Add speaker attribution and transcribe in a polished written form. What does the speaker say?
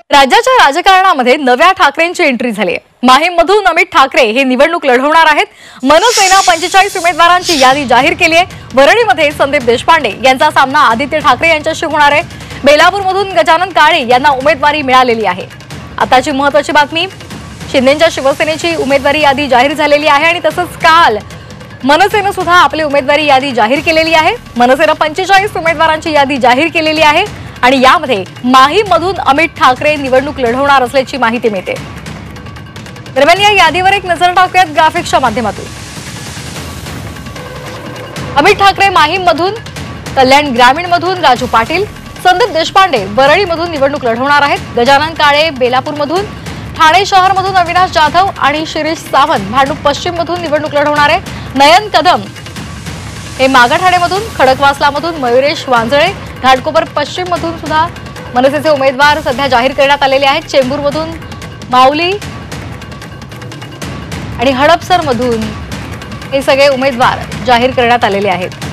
Speaker 1: राज्याच्या राजकारणामध्ये नव्या ठाकरेंची एंट्री झाली आहे। माहीममधून अमित ठाकरे हे निवडणूक लढवणार आहेत। मनसेने 45 उमेदवारांची यादी जाहीर केली आहे। वरळीमध्ये संदीप देशपांडे यांचा सामना आदित्य ठाकरे यांच्याशी होणार आहे। बेलापूरमधून गजानन काळे यांना उमेदवारी मिळालेली आहे। आताची महत्त्वाची बातमी, शिंदेंच्या शिवसेनेची उमेदवारी यादी जाहीर झालेली आहे आणि तसंच काल मनसेने सुद्धा आपली उमेदवारी यादी जाहीर केलेली आहे। मनसेने 45 उमेदवारांची यादी जाहीर केलेली आहे आणि यामध्ये माहीममधून अमित ठाकरे निवडणूक लढवणार असल्याची माहिती मिळते। दरम्यान या यादीवर एक नजर टाकूयात ग्राफिक्सच्या माध्यमातून। अमित ठाकरे माहीममधून, कल्याण ग्रामीणमधून राजू पाटील, संदीप देशपांडे वरळीमधून निवडणूक लढवणार आहेत। गजानन काळे बेलापूरमधून, ठाणे शहरमधून अविनाश जाधव आणि शिरीष सावंत भांडूप पश्चिममधून निवडणूक लढवणार आहे। नयन कदम हे मागाठाणेमधून, खडकवासलामधून मयुरेश वांजळे, घाटकोपर पश्चिममधून सुद्धा मनसेचे उमेदवार सध्या जाहीर करण्यात आलेले आहेत। चेंबूरमधून माऊली आणि हडपसरमधून हे सगळे उमेदवार जाहीर करण्यात आलेले आहेत।